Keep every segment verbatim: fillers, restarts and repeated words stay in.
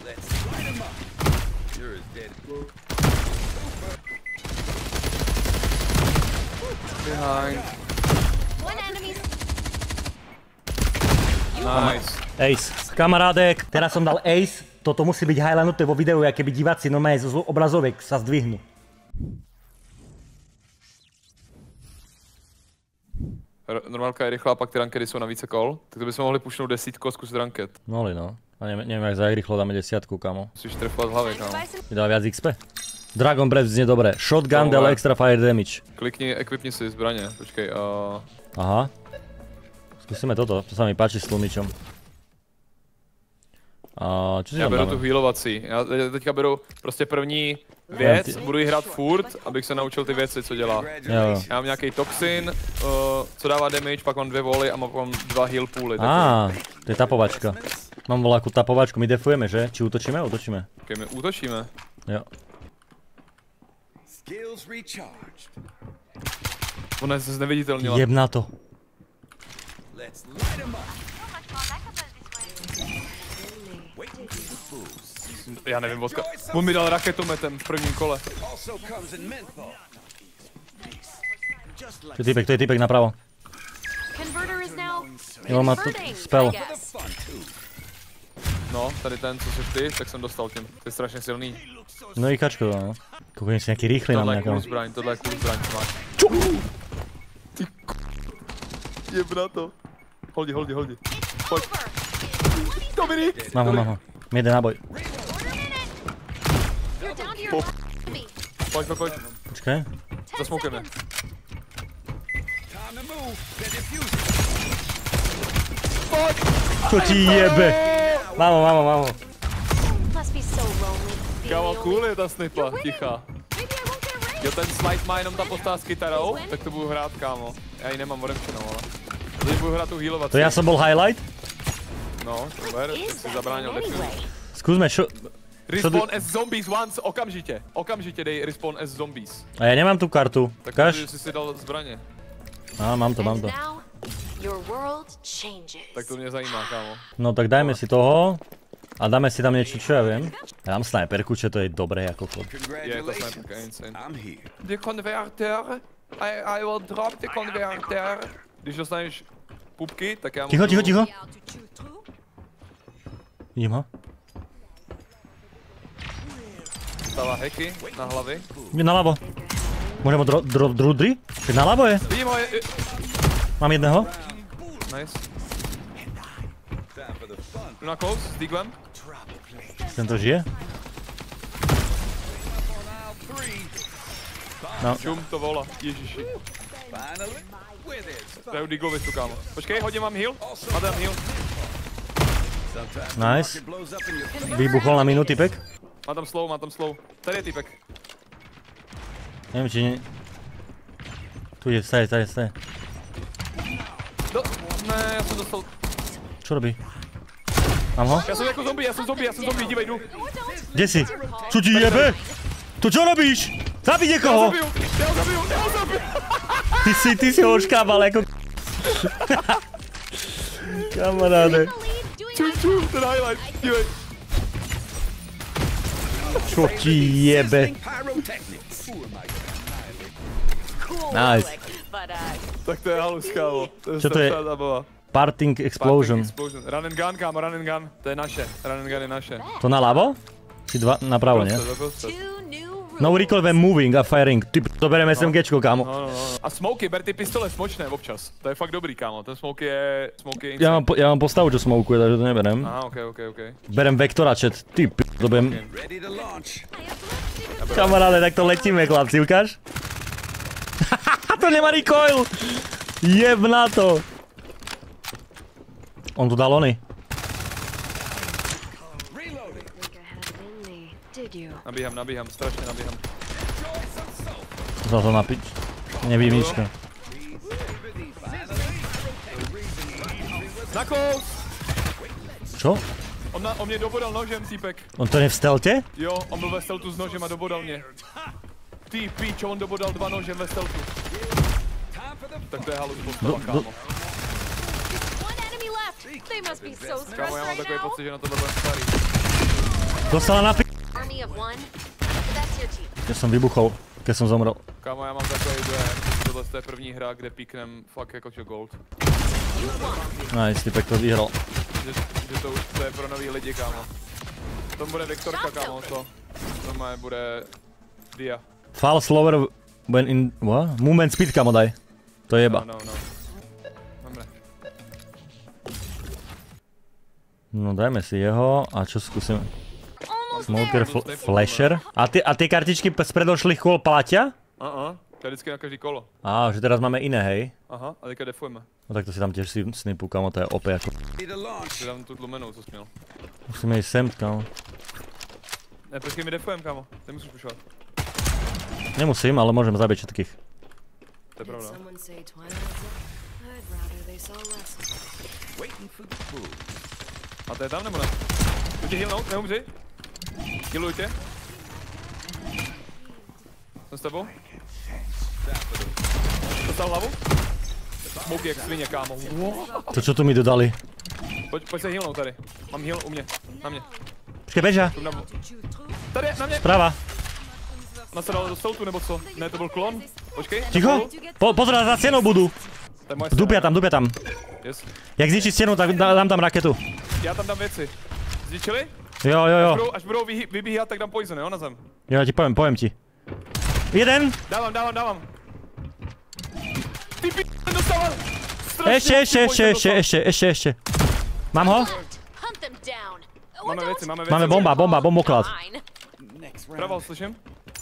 Behind. Nice. Ace. Kamarádek, teraz som dal ace. Toto musí byť highlighnuté vo videu, aké by diváci normálne z obrazoviek sa zdvihnú. Normálka je rychlá, pak ty rankedy jsou na více kol. Tak to bychom mohli pušnout desítku a zkusit ranket. Mohli no. A neviem, neviem jak za jak rýchlo dáme desiatku, kamo. Musíš trefovat hlavě, kámo. Mi dá viac X P. Dragon Breath znie dobre. Shotgun del extra fire damage. Klikni, equipni si zbraně, počkej. Uh... Aha. Skúsime toto, to sa mi páči s tlmičom. A čo si já tam beru dáme? tu healovací. Já teďka beru prostě první věc, ty... budu ji hrát furt, abych se naučil ty věci, co dělá. Jo. Já mám nějaký toxin, uh, co dává damage, pak mám dvě voly a mám dva heal pooly. Á, to je tapovačka. Mám voľakú tapovačku, my defujeme, že? Či útočíme? Útočíme. Okay, my útočíme. Jo. Ona je zneviditelnila. Jeb na to. Já nevím, vodka. On mi dal raketometem v prvním kole. To je typek, to je typek napravo. Jo, má tu spell. No, tady ten, co jsi ty, tak jsem dostal tím. To je strašně silný. No i kačko, no. Koukej si nějaký rýchlý na mě. Tohle je cool zbraň, tohle je cool zbraň, co máš. Ty k... Jebna to. Holdi, holdi, holdi. Pojď. Dominik! Mám ho, mám ho. Mi jde náboj. Po... Pojď, pojď, pojď. Počkej. Zasmoukujeme. Pojď! Čo ti jebe? Mám ho, mám ho, mám ho. Kámo, cool je ta snipa, tichá. Jo, ten slide má jenom ta postava s kytarou, tak to budu hrát, kámo. Já ji nemám odemčenou, ale... Teď budu hrát tu healovací. To já jsem byl highlight? No, super, tak si zabránil definu. Zkusme, šo... Respawn as zombies once, okamžitě. Okamžitě dej respawn as zombies. A já nemám tu kartu. Tak Kaž? jsi si dal zbraně. Á, mám to, mám to. Tak to mě zajímá, kámo. No tak dajme si toho. A dáme si tam niečo, čo ja viem. Ja mám sniperku, čo to je dobré ako chod. Je, ta sniperka je insane. The converter. I, I will drop the converter. Když dostaneš pupky, tak já můžu... Ticho, ticho, ticho. Vidím ho. Stává hacky na hlavy. Jde naľavo. Môžem ho dro, dro, drudry? Tak naľavo je. Vidím ho, je... Mám jedného. Nice. Jdu na close s Deaglem. Tento žije. No. Šum to vola, ježiši. Daju Deaglovi tu, kámo. Počkej, hodně mám heal. A dám heal. Nice. Vybuchol na minu typek. Má tam slow, má tam slow. Tady je typek. Neviem, či nie... Tu je, staje, staje, staje. Do... Ne, já jsem dostal... Čo robí? Mám ho? Já jsem jako zombie, já jsem zombie, já jsem zombie, dívej, jdu. Kde si? Co ti jebe? To čo robíš? Zabij někoho! Já ho zabiju, já ho zabiju, já ho zabiju. Ty si, ty si ho oškábal jako... Kamaráde. Čum, čum, ten highlight, dívej. Čo ti jebe? Nice. Tak to je halus, kámo. To je Čo to je? strašná zábava. Parting explosion. Parting explosion. Run and gun, kámo, run and gun. To je naše, run and gun je naše. To naľavo? Či dva, napravo, nie? No recoil when moving a firing. Ty to bereme SMGčko, kámo. No, no, no. A smoky, ber ty pistole smočné občas. To je fakt dobrý, kámo. Ten smoke je... Smoke je Ja mám, ja mám postavu, čo smokuje, takže to neberem. Aha, okej, okej, okej. Berem vektora chat. Ty p***, to budem... Kamaráde, tak to letíme, chlapci, ukáž? To nemá recoil! Jeb na to! On tu dal ony. Nabíham, nabíham, strašně nabíham. Za to napič. Nevím nička. Na close! Čo? On, na, on mě dobodal nožem, týpek. On to je v stelte? Jo, on byl ve steltu s nožem a dobodal mě. Ty píčo, on dobodal dva nožem ve steltu. Tak to je halus postava, kámo. Kámo, já mám takový pocit, že na tohle budem starý. Dostala na p***. Keď som vybuchol, keď som zomrel. Kámo, já mám takový dojem, tohle je první hra, kde píknem fakt jako čo gold. Nice, typek to vyhral. Že, že to už to je pro nový lidi, kámo. To bude Viktorka, kámo, to. Normálně bude dia. Fall slower when in... What? Movement speed, kámo, daj. To je jeba. No, no, no. Dobre. No dajme si jeho a čo skúsime? Smoker, fl flasher. A ty, a ty kartičky z predošlých kol platia? Aha, to je vždycky na každý kolo. Á, že teraz máme iné, hej? Aha, a teďka defujeme. No tak to si tam tiež si snipu, kámo, to je O P jako. Si dám tu tlumenou, co jsi měl. Musíme ísť sem, kámo. Ne, počkej, my defujem, kámo. Nemusíš pušovat. Nemusím, ale môžem zabiť všetkých. To je pravda. A to je tam nebo ne? Chci tě healnout, neumři. Healuj tě. Jsem s tebou. Dostal hlavu? Smoky jak svině, kámo. To čo tu mi dodali? Pojď, pojď se healnout tady. Mám heal u mě. Na mě. Počkej, beža. Tady, na mě. Sprava. Nasadal do stoltu nebo co? Ne, to byl klon. Počkej. Ticho. Po, pozor, za stienou budú. Dupia tam, dupia tam. Yes. Jak zničí stenu, tak dám tam raketu. Já tam dám věci. Zničili? Jo, jo, jo. Až budou, až budou vy, vybíhat, tak dám poison, jo, na zem. Jo, ja ti poviem, poviem ti. Jeden. Dávám, dávám, dávám. Ty p***, ten dostával. Ešte, ešte, ešte, ešte, ešte, ešte, ešte. Mám ho? Máme věci, máme věci. Máme bomba, bomba, bomboklad. Pravo, slyším?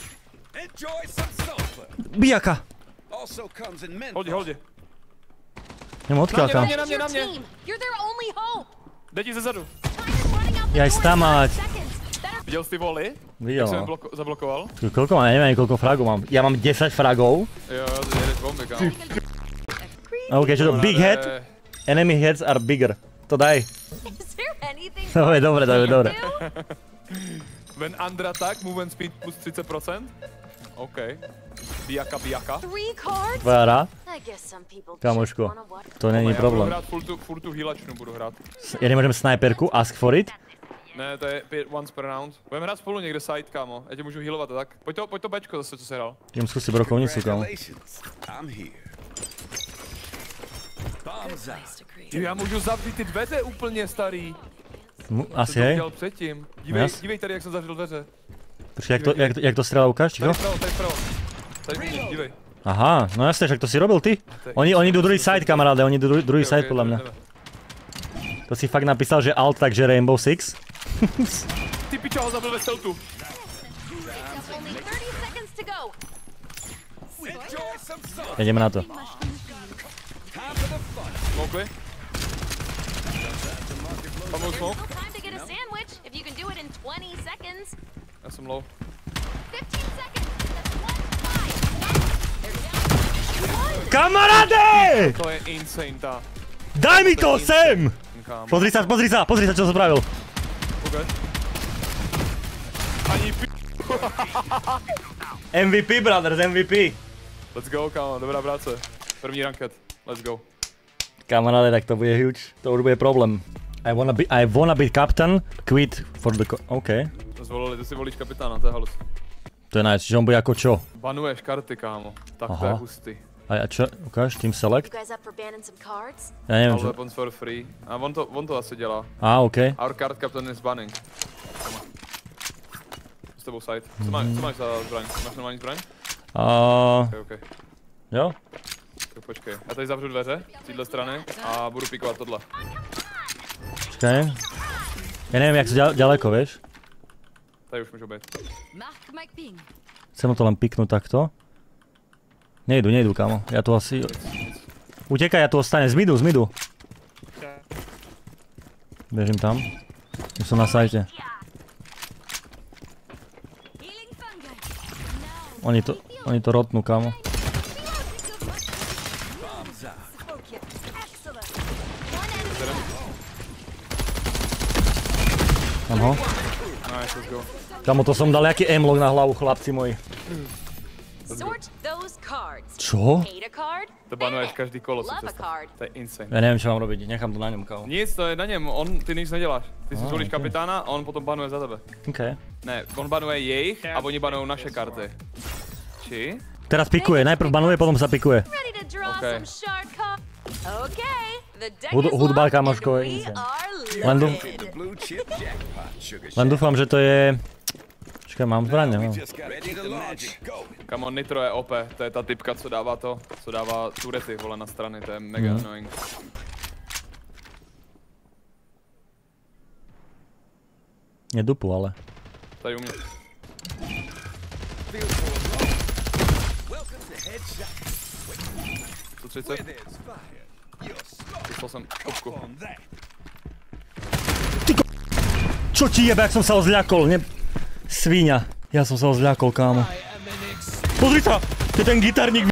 Bijaka. Holdi, holdi. Nemám odkiaľ, Na kámo. mě, na mě, na mě. Jde ti zezadu. Jaj, stamať. Viděl jsi ty voly? Videl, Jak jsem no. bloko- zablokoval? Koľko mám? Ja neviem, koľko fragov mám. Ja mám desať fragov. Jo, jo, to jedeš bomby, kámo. OK, čo to? Big head? Enemy heads are bigger. To daj. Dobre, dobre, dobre, dobre. When under attack, movement speed plus třicet procent. OK. Bijaka, bijaka. Tvoja hra? Kamoško, to není Já budu problém. hrát furt tu, furt tu healačnu budu hrát. Ja nemôžem sniperku, ask for it? Ne, to je pět, once per round. Budeme hrát spolu někde side, kámo. Já tě můžu healovat a tak. Pojď to, pojď to bečko zase, co jsi hrál. Idem skúsiť brokovnicu, kámo. Jo, já můžu zavřít ty dveře úplně starý. Mu- Co Asi, jsem hej? dělal předtím. Dívej, Jas. dívej tady, jak jsem zavřel dveře. Počkej, jak to, jak to, jak to strieľa ukáž, Tady ticho? vpravo, tady vpravo. Tady vidíš, dívej. Aha, no jasne, však to si robil ty. Oni, oni idú druhý side, kamaráde, oni idú druhý Ok, side ok, podľa mňa. jdeme. To si fakt napísal, že alt, takže Rainbow Six? Ty pičo, ho zabil ve stealthu. Ideme na to. Smokli. Pamou smoke. Já jsem low. Kamaráde! To je insane ta. Daj mi to sem! Kámo. Pozri sa, pozri sa, pozri sa, čo som spravil. Okay. Ani p***. M V P, brothers, M V P. Let's go, kámo, dobrá práce. První ranket, let's go. Kamaráde, tak to bude huge. To už bude problém. I wanna be, I wanna be captain, quit for the co- OK. Zvolili, ty si volíš kapitána, to je halus. To je nice, že on bude ako čo? Banuješ karty, kámo. Tak to Aha. je hustý. A a čo, ukáž, team select? Ja neviem All čo. weapons for free. A on to, on to asi dělá. Á, OK. Our card captain is banning. S tebou side. Co máš, co máš za zbraň? Máš normální zbraň? A Ok, ok. jo? Tak počkej. Já tady zavřu dveře z téhle strany a budu pikovat tohle. Počkaj. Ja neviem, jak sú ďal- ďaleko, vieš? Tady už můžu být. Chcem to len piknúť takto. Nejdu, nejdu, kámo. Ja tu asi... Utekaj, ja tu ostane. Z midu, z midu. Bežím tam. Už som na sajte. Oni to, oni to rotnú, kámo. Mám ho. Nice, let's go. Kámo, to som dal jaký aimlock na hlavu, chlapci moji. Čo? To banuješ každý kolo, si představ. To je insane. Ja neviem, čo mám robiť, nechám to na ňom, kámo. Nic, to je na něm, on, ty nic neděláš. Ty si Ah, zvolíš okay. kapitána a on potom banuje za tebe. OK. Ne, on banuje jejich a oni banují naše karty. Či? Teraz pikuje, najprv banuje, potom sa pikuje. Okay. Hud- hudba, kamoško, je insane. Len, dú- Len dúfam, že to je... Čakaj, mám zbraň, nemám. Kamo, Nitro je O P, to je ta typka, co dává to, co dává turety, vole, na strany, to je mega Mhm. annoying. Je dupu, ale. Tady u mě. sto třicet. Vyslal jsem kopku. Čo ti jebe, jak som sa ho zľakol, ne... Svíňa. Ja som sa ho zľakol, kámo. Pozri sa! To je ten gitarník.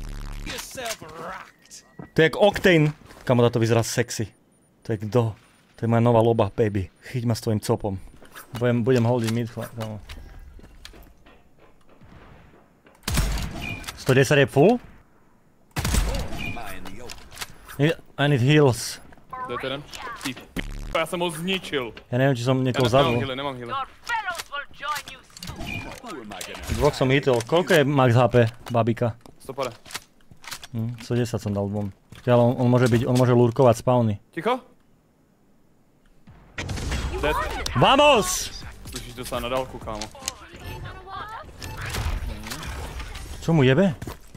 To je jak Octane. Kámo, táto vyzerá sexy. To je kdo? To je moja nová loba, baby. Chyť ma s tvojim copom. Budem, budem holdiť mid, kámo. sto desať je full? I need heals. To je ten. Ty p***, já jsem ho zničil. Ja neviem, či som niekoho Já nemám zabol. healy, nemám healy. Dvoch som hitol. Koľko je max há pé, babika? sto padá. Hm, sto desať som dal dvom. Ale on, on môže byť, on môže lurkovať spawny. Ticho? Dead. Vamos! Slyšíš to sa na dálku, kámo. Čo mu jebe?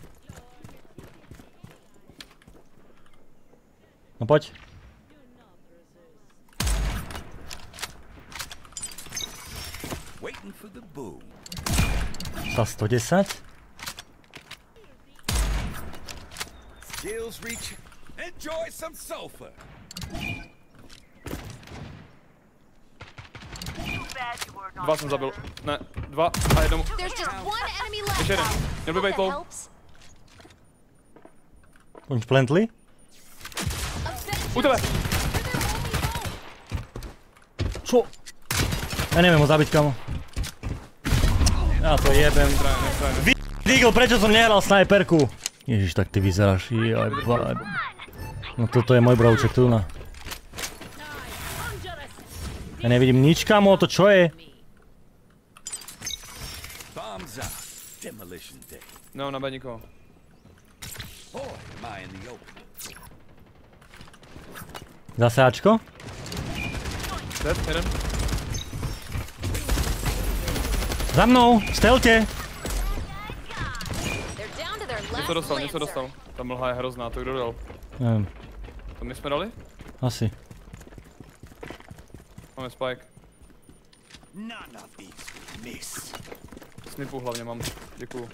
No poď. Za sto desať? Skills reach. Enjoy some sulfur. Dva jsem zabil. Ne, dva a jednomu. Ještě jeden. Měl by být low. Point plantly? U tebe! Čo? Ja neviem ho zabiť, kamo. Ja to jebem. Vy... Deagle, prečo som nehral snajperku? Ježiš, tak ty vyzeráš. Jaj, baj. No toto je môj brouček tu na. Ja nevidím nič, kamo, to čo je? No, na B nikoho. Zase Ačko? Dead, jeden. Za mnou, stelte! Něco dostal, něco dostal. Ta mlha je hrozná, to kdo dal? Neviem, To my jsme dali? asi. Máme spike. Snipu hlavně mám, děkuju.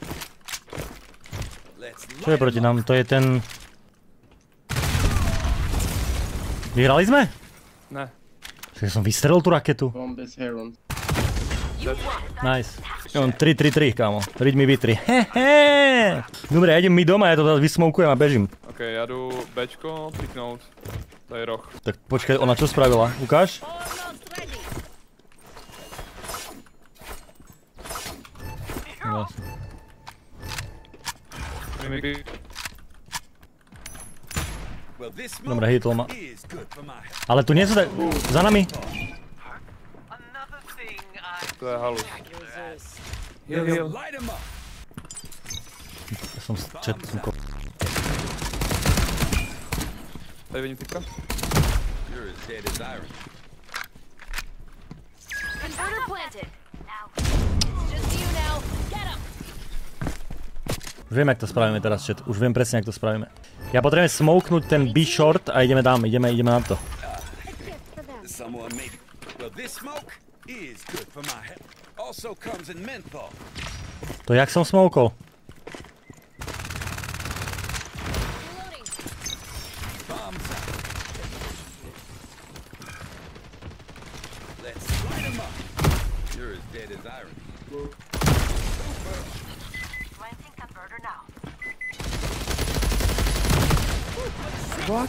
Čo je proti nám? To je ten... Vyhrali sme? Ne. Čiže som vystrelil tú raketu. Nice. Ja mám tri tri tri, kámo. Riď mi vitri. Hehe. Dobre, ja idem mi doma, ja to teraz vysmoukujem a bežím. Ok, já jdu Bčko, piknout. To je roh. Tak počkaj, ona čo spravila? Ukáž? Vlastne. Dobre, hitol ma. Ale tu nie sú tak... Za nami. To je halus. Heal, heal. Ja som čet... Som ko... Tady vidím typka. Už viem, jak to spravíme teraz, chat. Už viem presne, jak to spravíme. Ja potrebujem smoknúť ten B short a ideme dám, ideme, ideme na to. To jak som smokol? What?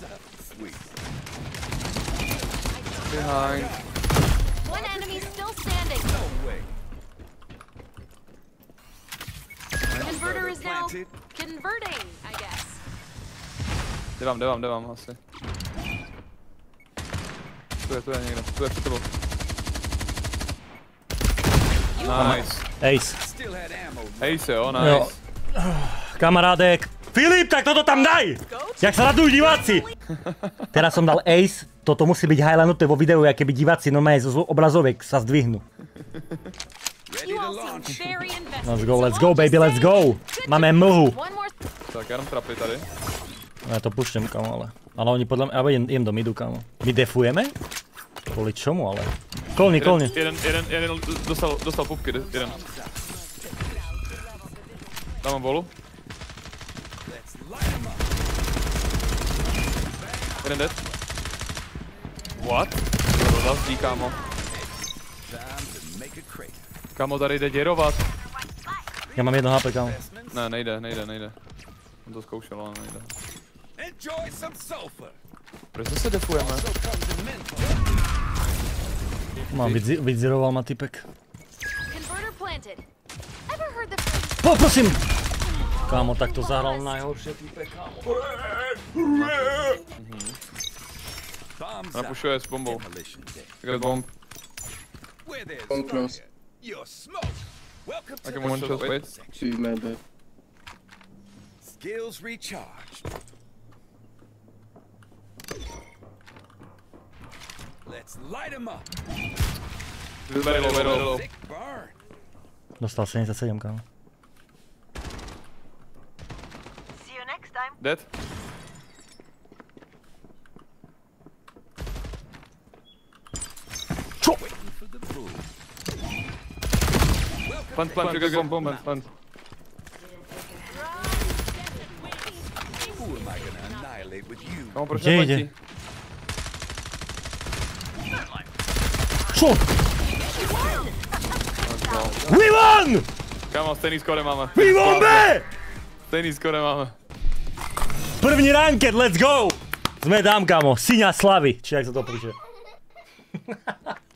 Behind. One enemy still standing. No way. Converter know, planted. converting, I guess. Jde vám, jde vám, jde vám asi. Tu je, tu je někde, tu je před tebou. Nice. Ace. Still had ammo. Ace jo, Jo. nice. Kamarádek. Filip, tak toto tam daj! Jak sa radujú diváci! Teraz som dal ace, toto musí byť highlighnuté vo videu, aké by diváci normálne z obrazoviek sa zdvihnú. Ready You to all seem launch. very invested. Let's go, so let's go, I'll baby, just let's say, go! good Máme to- mlhu. One more Tak já dám trapy tady. Ja to pušťam, kamo, ale... Ale oni podľa mňa... Ja idem, idem do midu, kamo. My defujeme? Kvôli čomu, ale... Kolni, kolni. Jeden, jeden, jeden, jeden dostal, dostal pupky, jeden. Tam mám bolu. Jeden dead. What? To zazdí, kámo. Kámo, tady jde děrovat. Ja mám jedno há pé, kamo. Ne, nejde, nejde, nejde. On to zkoušel, ale nejde. Enjoy some sulfur. Proč se defujeme? So comes in mental. Mám, vyzi- vyziroval ma typek. converter planted. Ever heard the phrase? Poprosím! Kámo, tak to zahral najhoršie typek, kámo. Bombs Ona out. pušuje s bombou. Demolition day. Takhle bomb. Where there's Bomb close. fire, you're smoke. Welcome to I can the one shot smoke wait. section. Two maybe. Skills recharged. Let's light 'em up. Very low, very low. Thick burn. Dostal sedemdesiatsedem, kámo. See you next time. Dead. Čo? For the bull. Plant, plant, you guys bomb, bomb, plant, plant. Who am I gonna annihilate with you? Kámo, proč Kde neplantí? ide? Čo? We won! Kámo, stejný skore máme. We won, be! Stejný skore máme. První ranked, let's go! Sme tam, kámo. Syňa slavy. Či jak sa to píše.